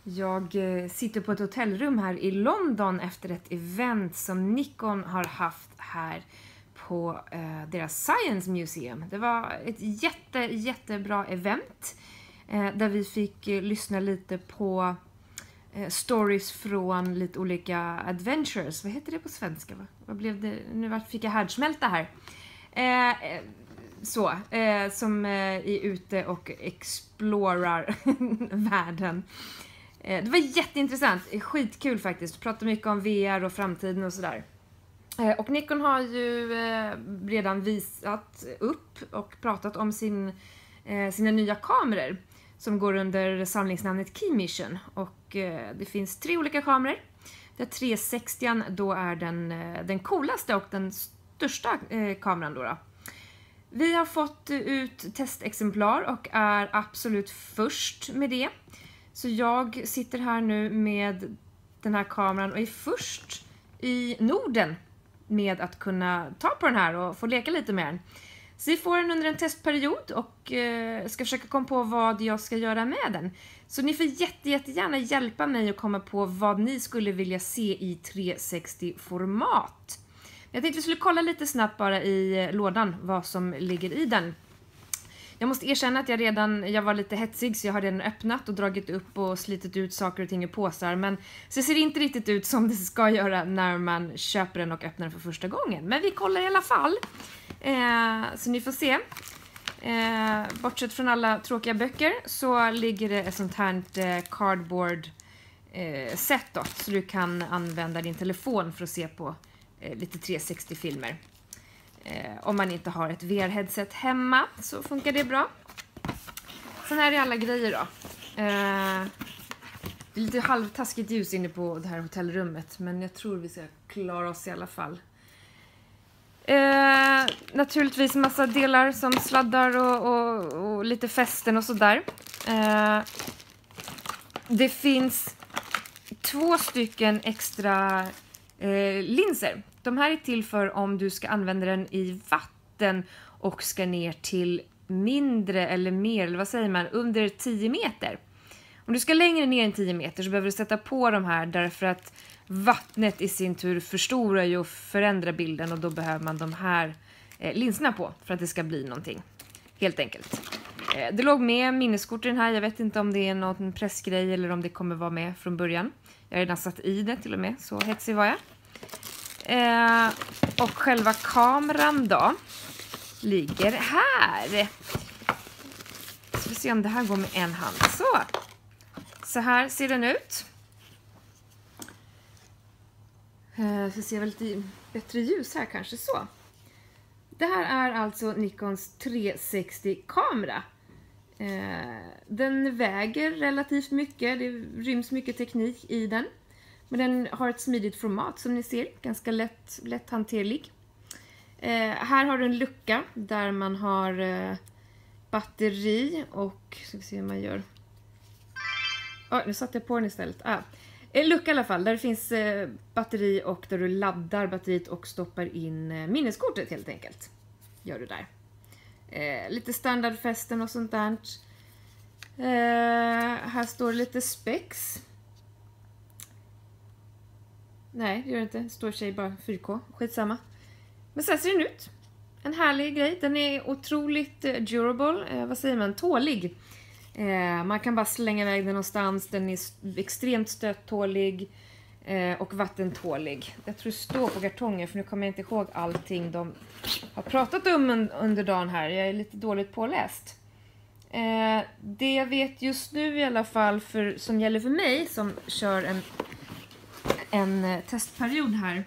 Jag sitter på ett hotellrum här i London efter ett event som Nikon har haft här på deras Science Museum. Det var ett jättebra event där vi fick lyssna lite på stories från lite olika adventures. Vad heter det på svenska? Vad blev det? Nu fick jag härdsmälta här. Som är ute och explorar världen. Det var jätteintressant, skitkul faktiskt. Prata mycket om VR och framtiden och sådär. Och Nikon har ju redan visat upp och pratat om sina nya kameror som går under samlingsnamnet Key Mission. Och det finns 3 olika kameror. Där 360 då är den coolaste och den största kameran då. Vi har fått ut testexemplar och är absolut först med det. Så jag sitter här nu med den här kameran och är först i Norden med att kunna ta på den här och få leka lite med den. Så vi får den under en testperiod och ska försöka komma på vad jag ska göra med den. Så ni får jättegärna hjälpa mig att komma på vad ni skulle vilja se i 360-format. Jag tänkte vi skulle kolla lite snabbt bara i lådan vad som ligger i den. Jag måste erkänna att jag var lite hetsig så jag har redan öppnat och dragit upp och slitit ut saker och ting i påsar. Men så ser det inte riktigt ut som det ska göra när man köper den och öppnar den för första gången. Men vi kollar i alla fall. Så ni får se. Bortsett från alla tråkiga böcker så ligger det ett sånt här cardboard set då. Så du kan använda din telefon för att se på lite 360-filmer. Om man inte har ett VR-headset hemma så funkar det bra. Sen här är alla grejer då. Det är lite halvtaskigt ljus inne på det här hotellrummet. Men jag tror vi ska klara oss i alla fall. Naturligtvis massa delar som sladdar och lite fästen och sådär. Det finns 2 stycken extra linser. De här är till för om du ska använda den i vatten och ska ner till mindre eller mer, eller vad säger man, under 10 meter. Om du ska längre ner än 10 meter så behöver du sätta på de här därför att vattnet i sin tur förstorar ju och förändrar bilden och då behöver man de här linserna på för att det ska bli någonting. Helt enkelt. Det låg med minneskort i den här, jag vet inte om det är någon pressgrej eller om det kommer vara med från början. Jag har redan satt i det till och med, så hetsig var jag. Och själva kameran då ligger här. Så vi ser om det här går med en hand. Så här ser den ut. Så ser väl lite bättre ljus här kanske så. Det här är alltså Nikons 360-kamera. Den väger relativt mycket, det ryms mycket teknik i den. Men den har ett smidigt format som ni ser, ganska lätt hanterlig. Här har du en lucka där man har batteri och ska vi se hur man gör. Nu satte jag på den istället. En lucka i alla fall där det finns batteri och där du laddar batteriet och stoppar in minneskortet helt enkelt. Gör du där. Lite standardfästen och sånt där. Här står lite specs. Nej, det gör det inte. Det står sig bara 4K. Skitsamma. Men så här ser den ut. En härlig grej. Den är otroligt durable. Vad säger man? Tålig. Man kan bara slänga iväg den någonstans. Den är extremt stöttålig. Och vattentålig. Jag tror det står på kartongen. För nu kommer jag inte ihåg allting de har pratat om under dagen här. Jag är lite dåligt påläst. Det jag vet just nu i alla fall. Som gäller för mig. Som kör en testperiod här.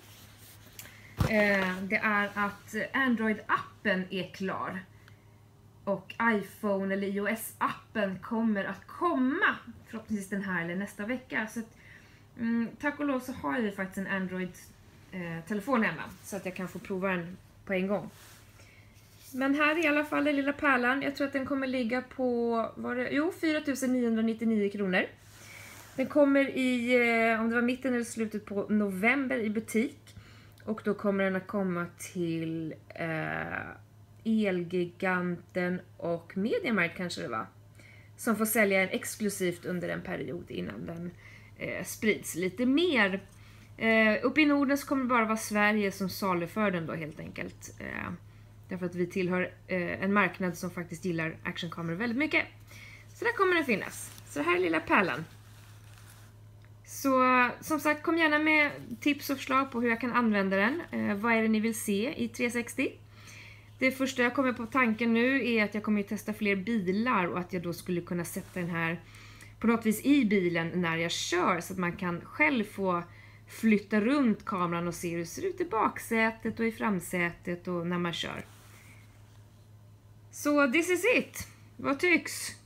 Det är att Android-appen är klar. Och iPhone eller iOS-appen kommer att komma. Förhoppningsvis den här eller nästa vecka. Så att, tack och lov så har jag ju faktiskt en Android-telefon hemma. Så att jag kan få prova den på en gång. Men här är i alla fall den lilla pärlan. Jag tror att den kommer ligga på 4 999 kronor. Den kommer om det var mitten eller slutet på november i butik. Och då kommer den att komma till Elgiganten och Mediamarkt kanske det var. som får sälja den exklusivt under en period innan den sprids lite mer. Uppe i Norden så kommer det bara vara Sverige som saluför den då helt enkelt. Därför att vi tillhör en marknad som faktiskt gillar actionkameror väldigt mycket. Så där kommer den finnas. Så det här är lilla pärlan. Så som sagt, kom gärna med tips och förslag på hur jag kan använda den. Vad är det ni vill se i 360? Det första jag kommer på tanken nu är att jag kommer att testa fler bilar och att jag då skulle kunna sätta den här på något vis i bilen när jag kör, så att man kan själv få flytta runt kameran och se hur det ser ut i baksätet och i framsätet och när man kör. Så this is it. Vad tycks?